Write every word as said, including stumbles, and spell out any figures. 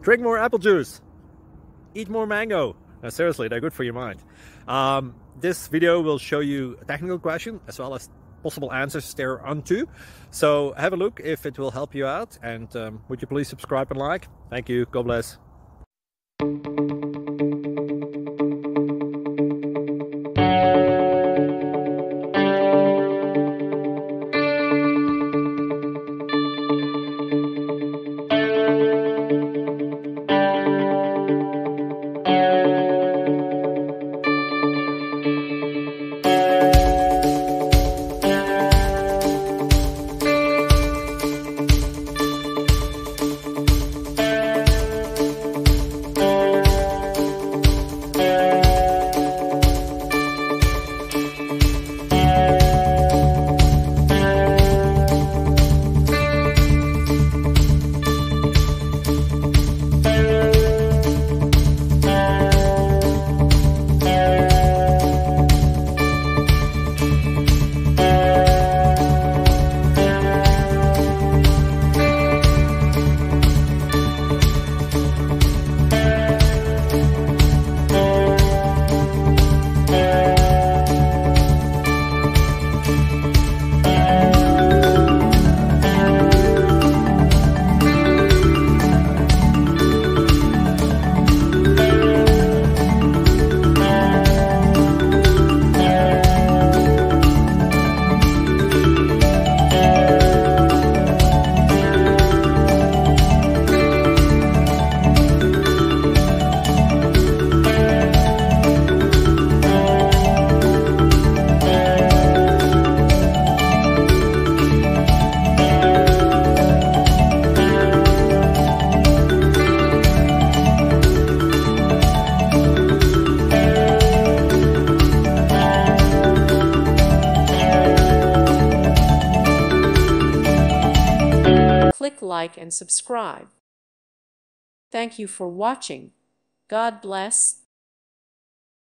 Drink more apple juice. Eat more mango. No, seriously, they're good for your mind. Um, this video will show you a technical question as well as possible answers thereunto. So have a look if it will help you out, and um, would you please subscribe and like? Thank you. God bless. Click like and subscribe. Thank you for watching. God bless.